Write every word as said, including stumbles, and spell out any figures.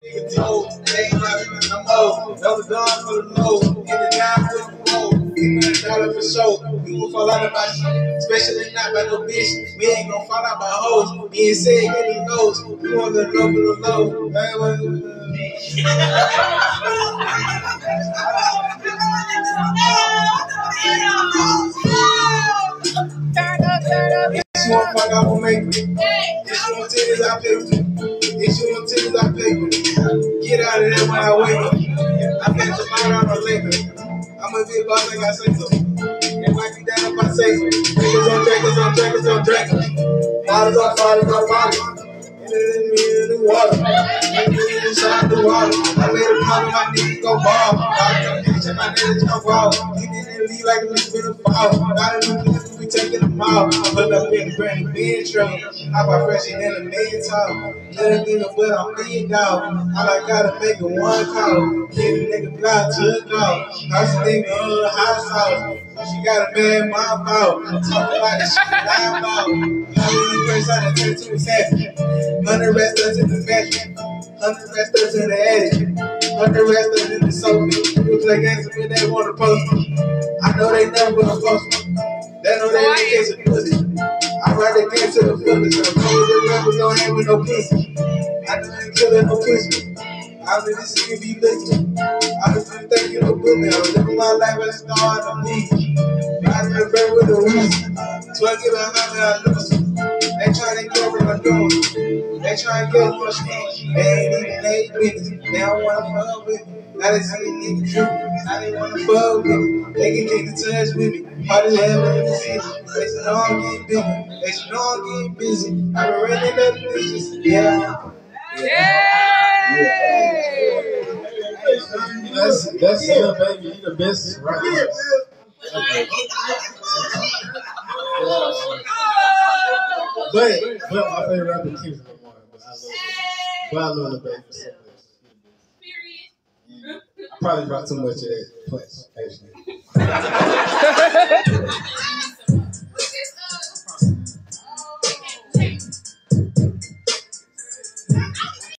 Nigga told, they ain't rapping no more. That was done for the nose. In the nine with the roll. Give me a dollar for sure. We won't fall out of my shit. Especially not by no bitch. We ain't gon' fall out by hoes. Being said, get the nose. We want the low for the low. Man, what? If you want fuck, I will make it. If you want titties, I pay for it. If you want titties, I pay for it. Get out of there when I wake up. I bet your mind on a label. I'm a big boss, like I say so. They might be down if I say so. Niggas on trackers, on trackers, on trackers. Bottles on bottles, on bottles. In the water. Niggas inside the water. I let them know my niggas go ball. I come catch my niggas go ball. He didn't leave like a little bit of fall. Not a little bit, we taking them out. Put up in the granny bed truck. How about fresher than a man talk? Little nigga, but I'm big dog. All I gotta make it one call. Get a nigga blind to the call. House a nigga on the house house. She got a bad mouth out. Talk about the shit that I'm out. How many first out of tattoo is happening? Hundred wrestlers in the bedroom. Hundred wrestlers in the attic. Hundred wrestlers in the sofa. You play games with they want to post me. I know they never gonna post me. They know they ain't get to pussy. I ride the game to the fullest. I'm cold the rebels don't have with no pussy. I know they killin' no pussy. I know this shit be looking. I just been thinking no bully. I'm living my life as a star on the league. I done been with the reason. So I get behind me, I lose it. They tryna get what I'm doing. They tryna get what I'm doing. They ain't even they business. They don't wanna fuck with me. Now they see a nigga true. Now they wanna fuck with me. They can get in touch with me. Hard as hell in the city. They should know I'm getting bigger. They should know I'm getting busy. I've been running up the dishes. Yeah. Yeah. Yeah. That's that's it, baby. You the best right. But but my favorite rapper Kendrick Lamar. But I love it. But I love the baby so much. Period. I probably brought too much of that place, actually.